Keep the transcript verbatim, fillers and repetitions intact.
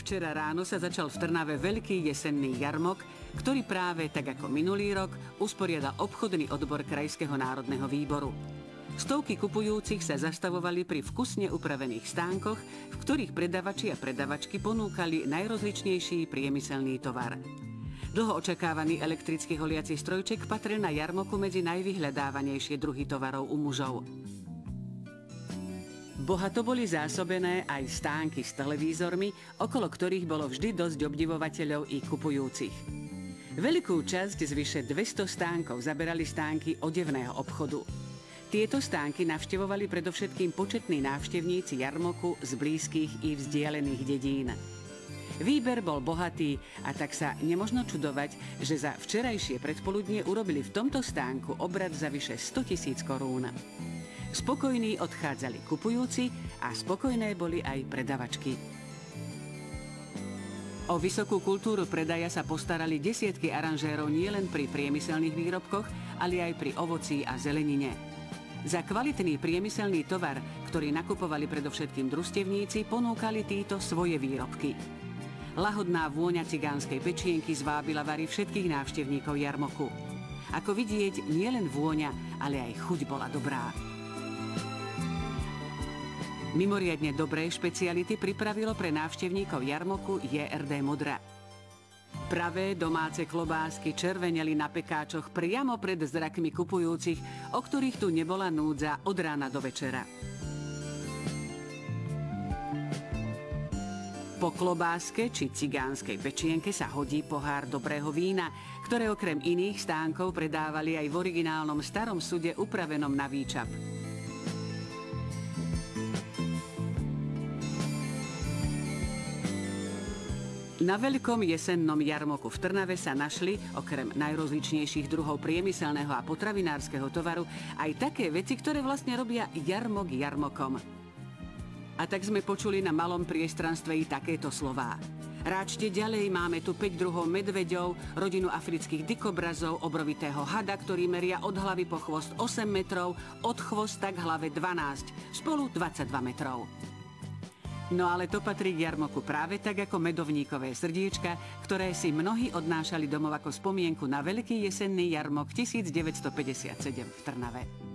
Včera ráno sa začal v Trnave veľký jesenný jarmok, ktorý práve, tak ako minulý rok, usporiadal obchodný odbor Krajského národného výboru. Stovky kupujúcich sa zastavovali pri vkusne upravených stánkoch, v ktorých predavači a predavačky ponúkali najrozličnejší priemyselný tovar. Dlho očakávaný elektrický holiaci strojček patril na jarmoku medzi najvyhľadávanejšie druhy tovarov u mužov. Bohato boli zásobené aj stánky s televízormi, okolo ktorých bolo vždy dosť obdivovateľov i kupujúcich. Veľkú časť z vyše dvesto stánkov zaberali stánky odevného obchodu. Tieto stánky navštevovali predovšetkým početní návštevníci jarmoku z blízkych i vzdialených dedín. Výber bol bohatý a tak sa nemožno čudovať, že za včerajšie predpoludnie urobili v tomto stánku obrad za vyše sto tisíc korún. Spokojní odchádzali kupujúci a spokojné boli aj predavačky. O vysokú kultúru predaja sa postarali desiatky aranžérov nielen pri priemyselných výrobkoch, ale aj pri ovocí a zelenine. Za kvalitný priemyselný tovar, ktorý nakupovali predovšetkým družstevníci, ponúkali títo svoje výrobky. Lahodná vôňa cigánskej pečienky zvábila vary všetkých návštevníkov jarmoku. Ako vidieť, nielen vôňa, ale aj chuť bola dobrá. Mimoriadne dobré špeciality pripravilo pre návštevníkov jarmoku jé er dé Modra. Pravé domáce klobásky červeneli na pekáčoch priamo pred zrakmi kupujúcich, o ktorých tu nebola núdza od rána do večera. Po klobáske či cigánskej pečienke sa hodí pohár dobrého vína, ktoré okrem iných stánkov predávali aj v originálnom starom sude upravenom na výčap. Na veľkom jesennom jarmoku v Trnave sa našli, okrem najrozličnejších druhov priemyselného a potravinárskeho tovaru, aj také veci, ktoré vlastne robia jarmok jarmokom. A tak sme počuli na malom priestranstve i takéto slová. Ráčte ďalej, máme tu päť druhov medveďov, rodinu afrických dikobrazov, obrovitého hada, ktorý meria od hlavy po chvost osem metrov, od chvosta k hlave dvanásť, spolu dvadsaťdva metrov. No ale to patrí k jarmoku práve tak ako medovníkové srdiečka, ktoré si mnohí odnášali domov ako spomienku na veľký jesenný jarmok tisícdeväťstopäťdesiatsedem v Trnave.